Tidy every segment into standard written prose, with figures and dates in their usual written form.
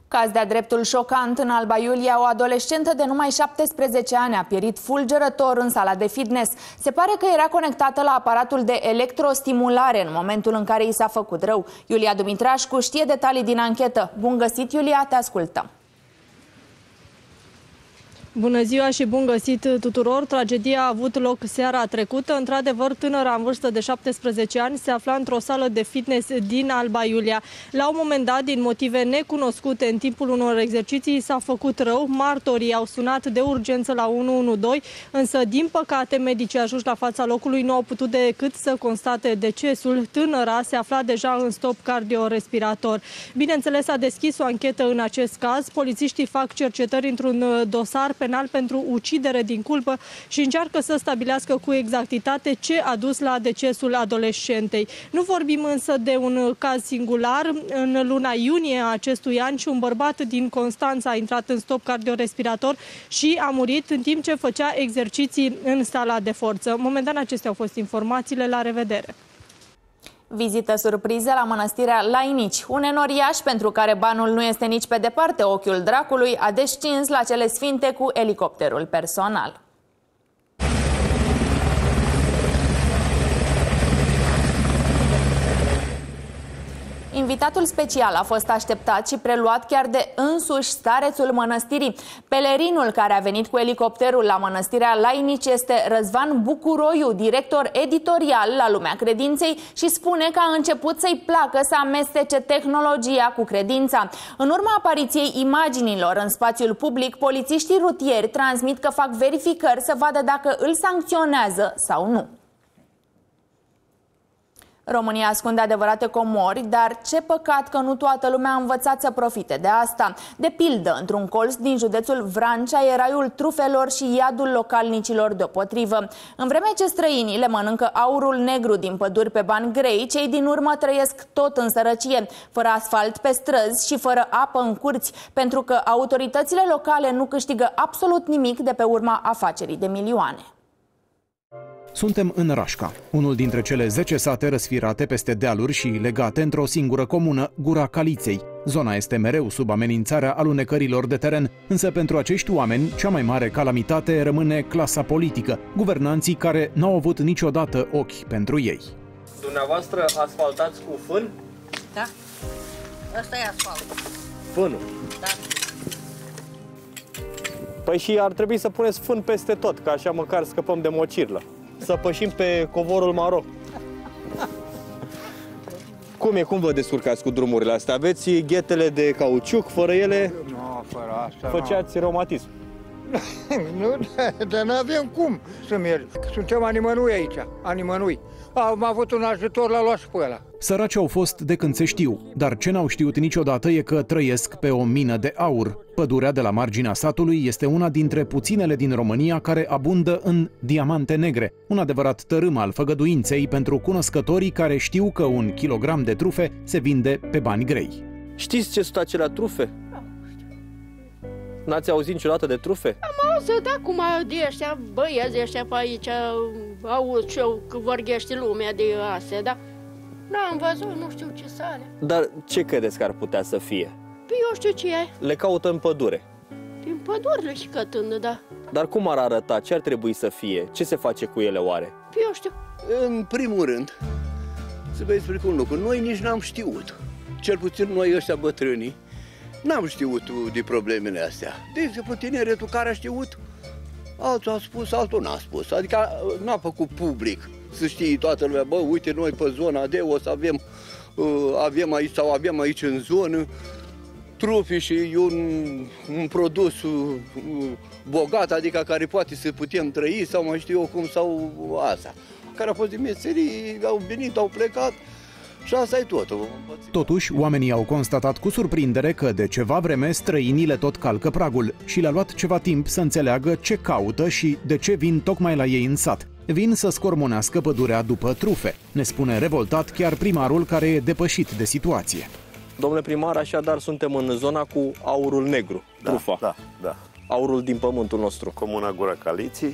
Caz de-a dreptul șocant în Alba Iulia, o adolescentă de numai 17 ani a pierit fulgerător în sala de fitness. Se pare că era conectată la aparatul de electrostimulare în momentul în care i s-a făcut rău. Iulia Dumitrașcu știe detalii din anchetă. Bun găsit, Iulia, te ascultăm. Bună ziua și bun găsit tuturor! Tragedia a avut loc seara trecută. Într-adevăr, tânăra în vârstă de 17 ani se afla într-o sală de fitness din Alba Iulia. La un moment dat, din motive necunoscute, în timpul unor exerciții s-a făcut rău. Martorii au sunat de urgență la 112, însă, din păcate, medicii ajunși la fața locului nu au putut decât să constate decesul. Tânăra se afla deja în stop cardiorespirator. Bineînțeles, a deschis o anchetă în acest caz. Polițiștii fac cercetări într-un dosar penal pentru ucidere din culpă și încearcă să stabilească cu exactitate ce a dus la decesul adolescentei. Nu vorbim însă de un caz singular. În luna iunie a acestui an și un bărbat din Constanța a intrat în stop cardiorespirator și a murit în timp ce făcea exerciții în sala de forță. Momentan acestea au fost informațiile. La revedere! Vizită surpriză la mănăstirea Lainici. Un enoriaș pentru care banul nu este nici pe departe ochiul dracului a descins la cele sfinte cu elicopterul personal. Invitatul special a fost așteptat și preluat chiar de însuși starețul mănăstirii. Pelerinul care a venit cu elicopterul la mănăstirea Lainici este Răzvan Bucuroiu, director editorial la Lumea Credinței, și spune că a început să-i placă să amestece tehnologia cu credința. În urma apariției imaginilor în spațiul public, polițiștii rutieri transmit că fac verificări să vadă dacă îl sancționează sau nu. România ascunde adevărate comori, dar ce păcat că nu toată lumea a învățat să profite de asta. De pildă, într-un colț din județul Vrancea e raiul trufelor și iadul localnicilor deopotrivă. În vreme ce străinii le mănâncă aurul negru din păduri pe bani grei, cei din urmă trăiesc tot în sărăcie, fără asfalt pe străzi și fără apă în curți, pentru că autoritățile locale nu câștigă absolut nimic de pe urma afacerii de milioane. Suntem în Rașca, unul dintre cele 10 sate răsfirate peste dealuri și legate într-o singură comună, Gura Caliței. Zona este mereu sub amenințarea alunecărilor de teren, însă pentru acești oameni, cea mai mare calamitate rămâne clasa politică, guvernanții care n-au avut niciodată ochi pentru ei. Dumneavoastră asfaltați cu fân? Da. Ăsta e asfalt. Fânul? Da. Păi și ar trebui să puneți fân peste tot, ca așa măcar scăpăm de mocirlă. Să pășim pe covorul maro. Cum vă descurcați cu drumurile astea? Aveți ghetele de cauciuc, fără ele? Nu, fără asta făceați reumatism. Nu, dar nu avem cum să merg. Suntem animănui aici, animănui. Am avut un ajutor, l-a luat și pe ăla. Săraci au fost de când se știu, dar ce n-au știut niciodată e că trăiesc pe o mină de aur. Pădurea de la marginea satului este una dintre puținele din România care abundă în diamante negre, un adevărat tărâm al făgăduinței pentru cunoscătorii care știu că un kilogram de trufe se vinde pe bani grei. Știți ce sunt acelea trufe? N-ați auzit niciodată de trufe? Am auzit acum de ăștia, băieți ăștia pe aici, aud și eu că vorbește lumea de astea, dar n-am văzut, nu știu ce sale. Dar ce credeți că ar putea să fie? Păi eu știu ce e. Le caută în pădure. Din pădurile și cătândă, da. Dar cum ar arăta? Ce ar trebui să fie? Ce se face cu ele oare? Păi eu știu. În primul rând, să vă explic un lucru. Noi nici n-am știut. Cel puțin noi ăștia bătrânii n-am știut de problemele astea. De exemplu, tineretul care a știut, altul a spus, altul n-a spus. Adică n-a făcut public să știe toată lumea, bă, uite, noi pe zona de o să avem aici sau avem aici în zonă trufe și un produs bogat, adică care poate să putem trăi sau mai știu eu cum, sau asta. Care a fost din meserii, au venit, au plecat. Și asta e totul. Totuși, oamenii au constatat cu surprindere că de ceva vreme străinii le tot calcă pragul și le-a luat ceva timp să înțeleagă ce caută și de ce vin tocmai la ei în sat. Vin să scormonească pădurea după trufe, ne spune revoltat chiar primarul care e depășit de situație. Domnule primar, așadar suntem în zona cu aurul negru, trufa. Da. Aurul din pământul nostru. Comuna Gura Caliții.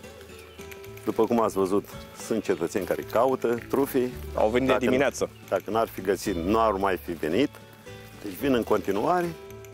După cum ați văzut, sunt cetățeni care caută trufii. Au venit de dimineață. Dacă n-ar fi găsit, nu ar mai fi venit. Deci vin în continuare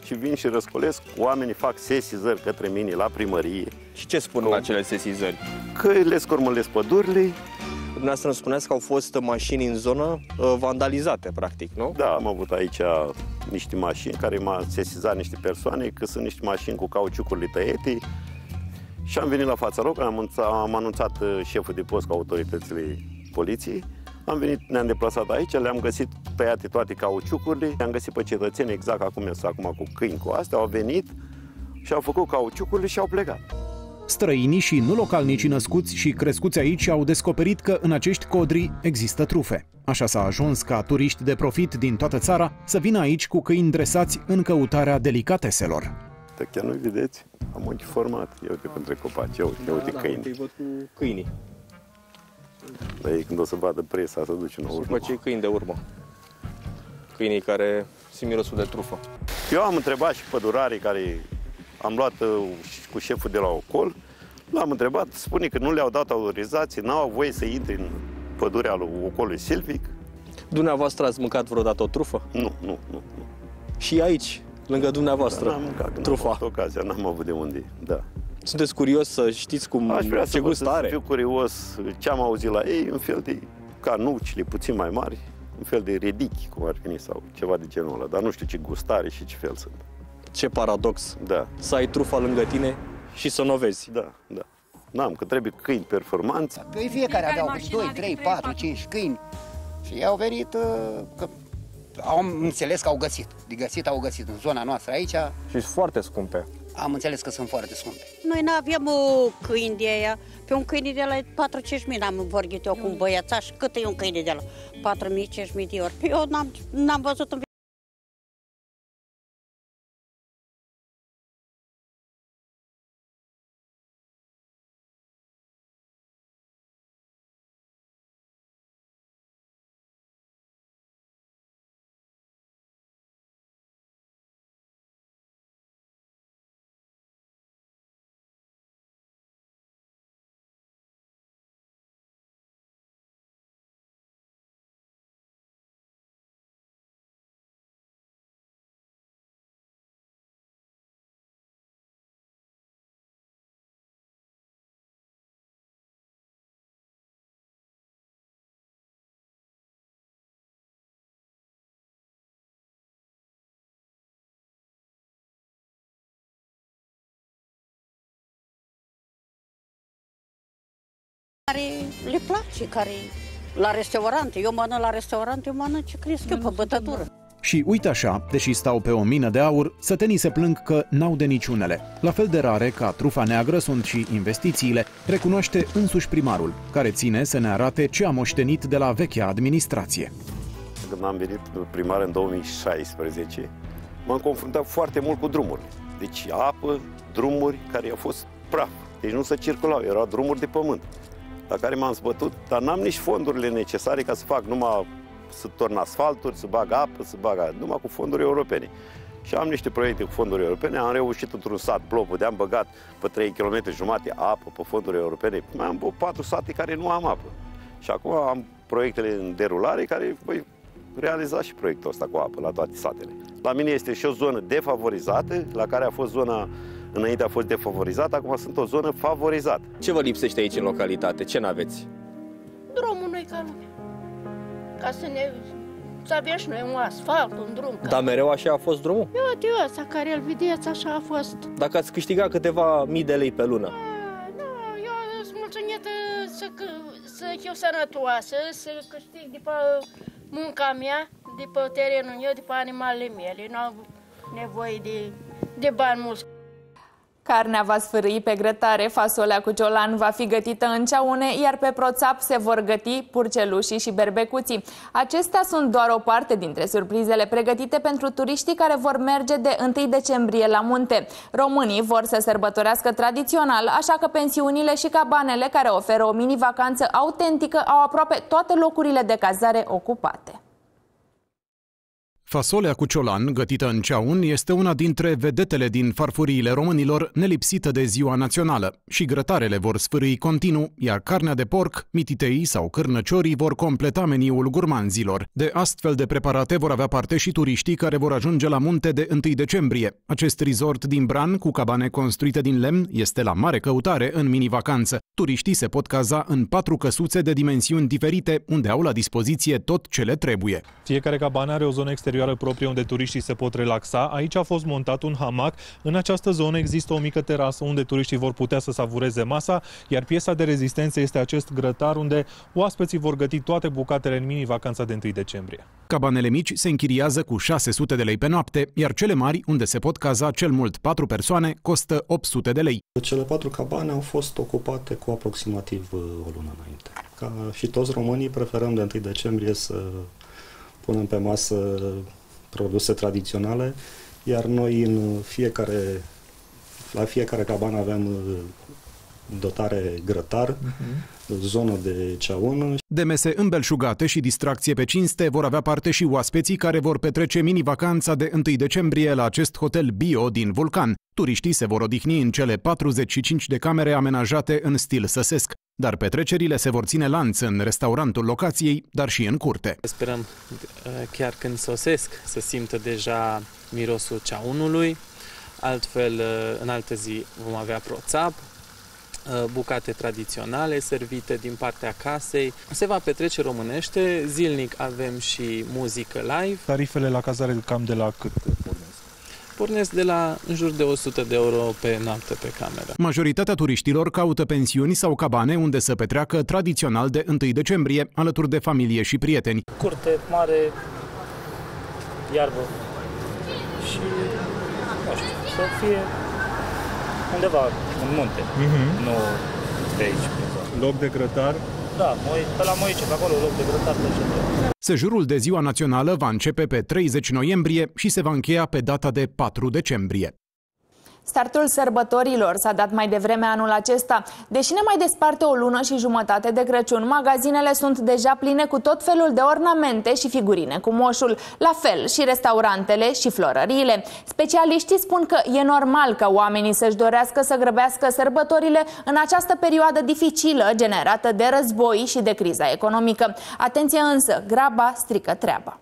și vin și răscolesc. Oamenii fac sesizări către mine la primărie. Și ce spun la acele sesizări? Că le scormălesc pădurile. Dumneavoastră îmi spuneați că au fost mașini în zonă vandalizate, practic, nu? Da, am avut aici niște mașini care m-au sesizat niște persoane, că sunt niște mașini cu cauciucurile tăiete. Și am venit la fața locului, am anunțat șeful de post cu autoritățile poliției. Am venit, ne-am deplasat aici, le-am găsit tăiate toate cauciucurile, le-am găsit pe cetățeni exact acum cu câini cu astea, au venit și au făcut cauciucurile și au plecat. Străinii și nu localnicii născuți și crescuți aici au descoperit că în acești codri există trufe. Așa s-a ajuns ca turiști de profit din toată țara să vină aici cu câini dresați în căutarea delicateselor. Chiar nu vedeți? Am ochi format. Ia uite între copaci, ia uite câini. Îi văd cu câinii. Dar ei când o să vadă presa, să duce în urmă. După cei câini de urmă. Câinii care simt mirosul de trufă. Eu am întrebat și pădurarii care am luat cu șeful de la Ocol, l-am întrebat, spune că nu le-au dat autorizație, n-au voie să intre în pădurea lui Ocolului Silvic. Dumneavoastră ați mâncat vreodată o trufă? Nu. Și aici, lângă dumneavoastră, n-am mâncat, trufa? N-am avut ocazia, n-am avut de unde, da. Sunteți curios să știți ce gust are? Aș vrea să fiu curios ce am auzit la ei, un fel de canucile puțin mai mari, un fel de redichi, cum ar veni, sau ceva de genul ăla, dar nu știu ce gust are și ce fel sunt. Ce paradox, da. Să ai trufa lângă tine și să n-o vezi. Da. N-am, că trebuie câini performanți. Păi fiecare aveau 2, 3, 4, 5 câini și ei au venit, că am înțeles că au găsit. Au găsit în zona noastră aici. Și sunt foarte scumpe. Am înțeles că sunt foarte scumpe. Noi nu avem câini de aia. Pe un câine de la 4-5.000 am vorbit eu cu un băiațaș. Cât e un câine de la 4.000-5.000 de euro? Eu n-am văzut în care le place, care la restaurante. Eu mănânc la restaurante, eu mănânc ce cresc eu pe bătătură. Și uite așa, deși stau pe o mină de aur, sătenii se plâng că n-au de niciunele. La fel de rare ca trufa neagră sunt și investițiile, recunoaște însuși primarul, care ține să ne arate ce a moștenit de la vechea administrație. Când am venit primar în 2016, m-am confruntat foarte mult cu drumuri. Deci apă, drumuri care au fost praf. Deci nu se circulau, erau drumuri de pământ, la care m-am zbătut, dar n-am nici fondurile necesare ca să fac numai să torn asfalturi, să bag apă, numai cu fonduri europene. Și am niște proiecte cu fonduri europene, am reușit într-un sat, Plopul, de-am băgat pe 3 km jumate apă pe fonduri europene. Mai am 4 sate care nu am apă. Și acum am proiectele în derulare care voi realiza și proiectul ăsta cu apă la toate satele. La mine este și o zonă defavorizată, la care a fost zona înainte a fost defavorizată, acum sunt o zonă favorizată. Ce vă lipsește aici în localitate? Ce n-aveți? Drumul nu-i ca lumea. Ca să avem și noi un asfalt, un drum. Dar mereu așa a fost drumul? Uite ăsta care îl vedeți, așa a fost. Dacă ați câștiga câteva mii de lei pe lună? Nu, eu sunt mulțumită să fiu sănătoasă, să câștig de pe munca mea, de pe terenul meu, de pe animalele mele. Nu am nevoie de bani mulți. Carnea va sfârâi pe grătare, fasolea cu ciolan va fi gătită în ceaune, iar pe proțap se vor găti purcelușii și berbecuții. Acestea sunt doar o parte dintre surprizele pregătite pentru turiștii care vor merge de 1 decembrie la munte. Românii vor să sărbătorească tradițional, așa că pensiunile și cabanele care oferă o mini-vacanță autentică au aproape toate locurile de cazare ocupate. Fasolea cu ciolan, gătită în ceaun, este una dintre vedetele din farfuriile românilor, nelipsită de ziua națională. Și grătarele vor sfârâi continuu, iar carnea de porc, mititei sau cârnăciorii vor completa meniul gurmanzilor. De astfel de preparate vor avea parte și turiștii care vor ajunge la munte de 1 decembrie. Acest resort din Bran, cu cabane construite din lemn, este la mare căutare în mini-vacanță. Turiștii se pot caza în 4 căsuțe de dimensiuni diferite, unde au la dispoziție tot ce le trebuie. Fiecare cabană are o zonă exterioară proprie unde turiștii se pot relaxa. Aici a fost montat un hamac. În această zonă există o mică terasă unde turiștii vor putea să savureze masa, iar piesa de rezistență este acest grătar unde oaspeții vor găti toate bucatele în mini-vacanța de 1 decembrie. Cabanele mici se închiriază cu 600 de lei pe noapte, iar cele mari, unde se pot caza cel mult 4 persoane, costă 800 de lei. Cele 4 cabane au fost ocupate cu aproximativ o lună înainte. Ca și toți românii, preferăm de 1 decembrie să punem pe masă produse tradiționale, iar noi la fiecare cabană avem dotare grătar, zonă de ceaun. De mese îmbelșugate și distracție pe cinste vor avea parte și oaspeții care vor petrece mini-vacanța de 1 decembrie la acest hotel bio din Vulcan. Turiștii se vor odihni în cele 45 de camere amenajate în stil săsesc, dar petrecerile se vor ține lanț în restaurantul locației, dar și în curte. Sperăm chiar când sosesc să simtă deja mirosul ceaunului, altfel în altă zi vom avea proțap, bucate tradiționale servite din partea casei. Se va petrece românește, zilnic avem și muzică live. Tarifele la cazare cam de la cât pornesc? Pornesc de la în jur de 100 de euro pe noapte pe cameră. Majoritatea turiștilor caută pensiuni sau cabane unde să petreacă tradițional de 1 decembrie, alături de familie și prieteni. Curte, mare, iarbă și, nu știu, să fie undeva în munte, nu de aici. Loc de grătar? Da, pe la Moice, pe acolo, loc de grătar. Sejurul de ziua națională va începe pe 30 noiembrie și se va încheia pe data de 4 decembrie. Startul sărbătorilor s-a dat mai devreme anul acesta. Deși ne mai desparte o lună și jumătate de Crăciun, magazinele sunt deja pline cu tot felul de ornamente și figurine cu moșul. La fel și restaurantele și florăriile. Specialiștii spun că e normal ca oamenii să-și dorească să grăbească sărbătorile în această perioadă dificilă generată de război și de criza economică. Atenție însă, graba strică treaba.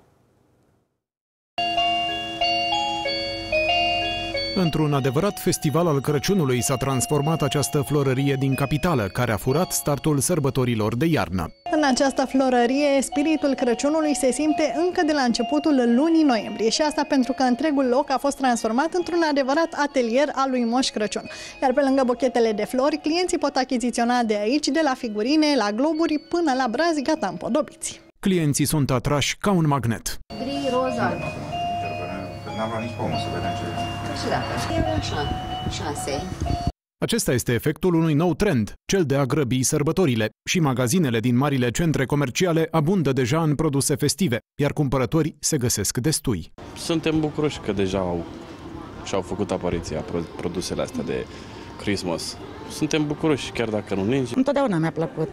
Într-un adevărat festival al Crăciunului s-a transformat această florărie din capitală, care a furat startul sărbătorilor de iarnă. În această florărie, spiritul Crăciunului se simte încă de la începutul lunii noiembrie și asta pentru că întregul loc a fost transformat într-un adevărat atelier al lui Moș Crăciun. Iar pe lângă bochetele de flori, clienții pot achiziționa de aici, de la figurine, la globuri, până la brazi gata împodobiți. Clienții sunt atrași ca un magnet. Gri, roz, alb. N-am luat nici pomul să vedem ce și dacă e așa, 6. Acesta este efectul unui nou trend, cel de a grăbi sărbătorile. Și magazinele din marile centre comerciale abundă deja în produse festive, iar cumpărătorii se găsesc destui. Suntem bucuroși că deja și-au făcut apariția produsele astea de Christmas. Suntem bucuroși, chiar dacă nu ninge. Întotdeauna mi-a plăcut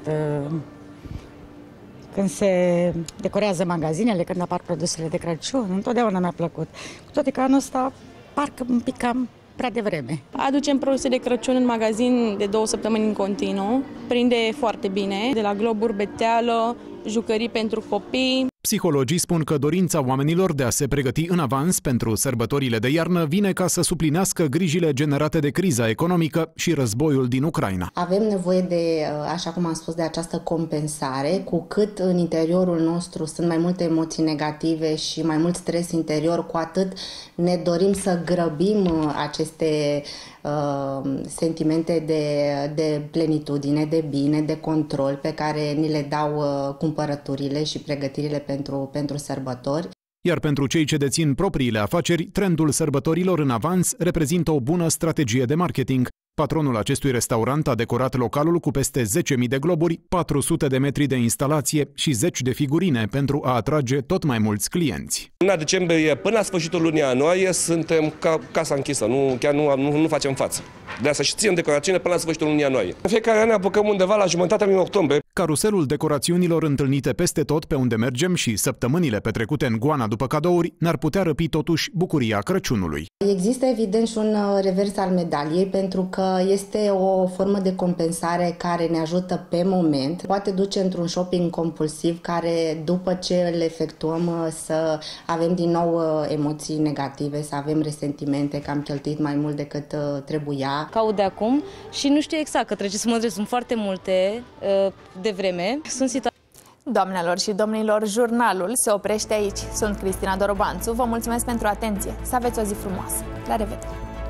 când se decorează magazinele, când apar produsele de Crăciun. Întotdeauna mi-a plăcut. Cu toate că anul ăsta parcă un pic cam prea devreme. Aducem produse de Crăciun în magazin de 2 săptămâni în continuu. Prinde foarte bine, de la globuri, beteală, jucării pentru copii. Psihologii spun că dorința oamenilor de a se pregăti în avans pentru sărbătorile de iarnă vine ca să suplinească grijile generate de criza economică și războiul din Ucraina. Avem nevoie de, așa cum am spus, de această compensare, cu cât în interiorul nostru sunt mai multe emoții negative și mai mult stres interior, cu atât ne dorim să grăbim aceste sentimente de plenitudine, de bine, de control pe care ni le dau cumpărăturile și pregătirile pentru sărbători. Iar pentru cei ce dețin propriile afaceri, trendul sărbătorilor în avans reprezintă o bună strategie de marketing. Patronul acestui restaurant a decorat localul cu peste 10.000 de globuri, 400 de metri de instalație și 10 de figurine pentru a atrage tot mai mulți clienți. Luna decembrie, până la sfârșitul lunii ianuarie, suntem ca casa închisă, chiar nu facem față. De asta și ținem decorațiune până la sfârșitul lunii ianuarie. În fiecare an ne apucăm undeva la jumătatea lunii octombrie. Caruselul decorațiunilor întâlnite peste tot pe unde mergem și săptămânile petrecute în goana după cadouri ne-ar putea răpi totuși bucuria Crăciunului. Există evident și un revers al medaliei, pentru că este o formă de compensare care ne ajută pe moment. Poate duce într-un shopping compulsiv care, după ce îl efectuăm, să avem din nou emoții negative, să avem resentimente că am cheltuit mai mult decât trebuia. Caut de acum și nu știu exact că trebuie să mă sunt foarte multe de vreme. Sunt situații. Doamnelor și domnilor, jurnalul se oprește aici. Sunt Cristina Dorobanțu, vă mulțumesc pentru atenție. Să aveți o zi frumoasă. La revedere!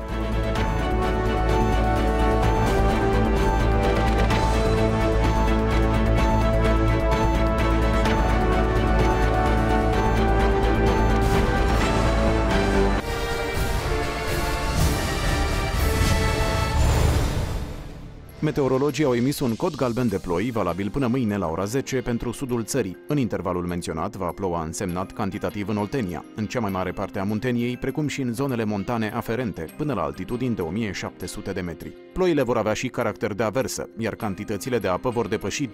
Meteorologii au emis un cod galben de ploi, valabil până mâine la ora 10 pentru sudul țării. În intervalul menționat va ploua însemnat cantitativ în Oltenia, în cea mai mare parte a Munteniei, precum și în zonele montane aferente, până la altitudini de 1700 de metri. Ploile vor avea și caracter de aversă, iar cantitățile de apă vor depăși 25-35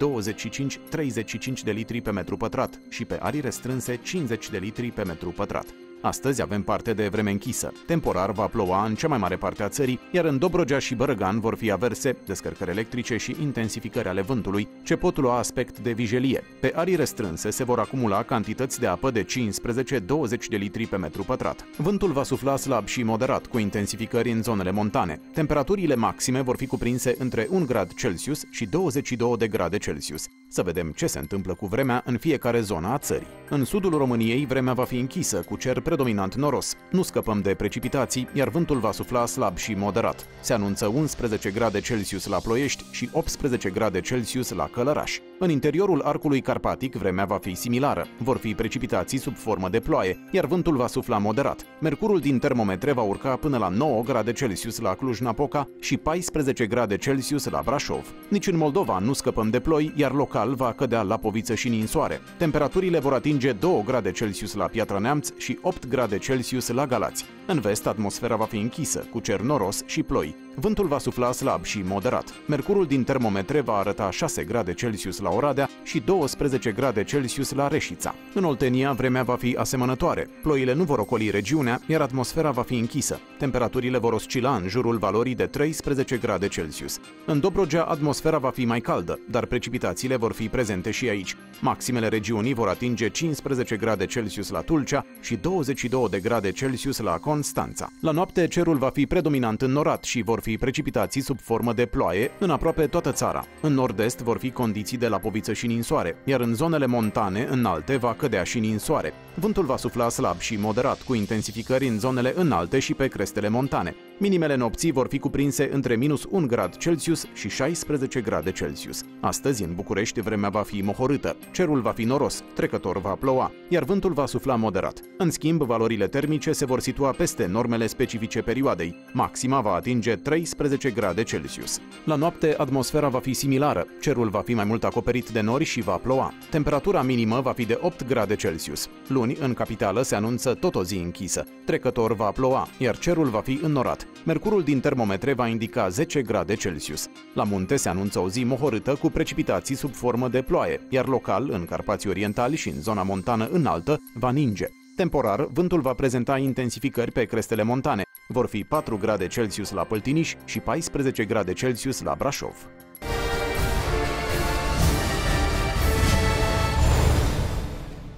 de litri pe metru pătrat și pe arii restrânse 50 de litri pe metru pătrat. Astăzi avem parte de vreme închisă. Temporar va ploua în cea mai mare parte a țării, iar în Dobrogea și Bărăgan vor fi averse, descărcări electrice și intensificări ale vântului, ce pot lua aspect de vijelie. Pe arii restrânse se vor acumula cantități de apă de 15-20 de litri pe metru pătrat. Vântul va sufla slab și moderat, cu intensificări în zonele montane. Temperaturile maxime vor fi cuprinse între 1 grad Celsius și 22 de grade Celsius. Să vedem ce se întâmplă cu vremea în fiecare zonă a țării. În sudul României, vremea va fi închisă, cu cer predominant noros. Nu scăpăm de precipitații, iar vântul va sufla slab și moderat. Se anunță 11 grade Celsius la Ploiești și 18 grade Celsius la Călăraș. În interiorul arcului carpatic, vremea va fi similară. Vor fi precipitații sub formă de ploaie, iar vântul va sufla moderat. Mercurul din termometre va urca până la 9 grade Celsius la Cluj-Napoca și 14 grade Celsius la Brașov. Nici în Moldova nu scăpăm de ploi, iar local va cădea lapoviță și ninsoare. Temperaturile vor atinge 2 grade Celsius la Piatra Neamț și 8 grade Celsius la Galați. În vest, atmosfera va fi închisă, cu cer noros și ploi. Vântul va sufla slab și moderat. Mercurul din termometre va arăta 6 grade Celsius la Oradea și 12 grade Celsius la Reșița. În Oltenia, vremea va fi asemănătoare. Ploile nu vor ocoli regiunea, iar atmosfera va fi închisă. Temperaturile vor oscila în jurul valorii de 13 grade Celsius. În Dobrogea, atmosfera va fi mai caldă, dar precipitațiile vor fi prezente și aici. Maximele regiunii vor atinge 15 grade Celsius la Tulcea și 22 de grade Celsius la Constanța. La noapte, cerul va fi predominant înnorat și vor fi precipitații sub formă de ploaie în aproape toată țara. În nord-est vor fi condiții de lapoviță și ninsoare, iar în zonele montane înalte va cădea și ninsoare. Vântul va sufla slab și moderat, cu intensificări în zonele înalte și pe crestele montane. Minimele nopții vor fi cuprinse între minus 1 grad Celsius și 16 grade Celsius. Astăzi, în București, vremea va fi mohorâtă, cerul va fi noros, trecător va ploua, iar vântul va sufla moderat. În schimb, valorile termice se vor situa peste normele specifice perioadei. Maxima va atinge 13 grade Celsius. La noapte, atmosfera va fi similară, cerul va fi mai mult acoperit de nori și va ploua. Temperatura minimă va fi de 8 grade Celsius. Luni, în capitală, se anunță tot o zi închisă. Trecător va ploua, iar cerul va fi înnorat. Mercurul din termometre va indica 10 grade Celsius. La munte se anunță o zi mohorâtă cu precipitații sub formă de ploaie, iar local, în Carpații Orientali și în zona montană înaltă, va ninge. Temporar, vântul va prezenta intensificări pe crestele montane. Vor fi 4 grade Celsius la Păltiniș și 14 grade Celsius la Brașov.